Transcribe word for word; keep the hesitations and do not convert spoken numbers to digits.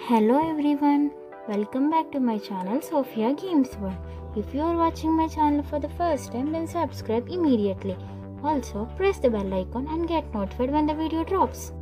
Hello everyone, welcome back to my channel Sophia Games World. If you are watching my channel for the first time, then subscribe immediately. Also press the bell icon and get notified when the video drops.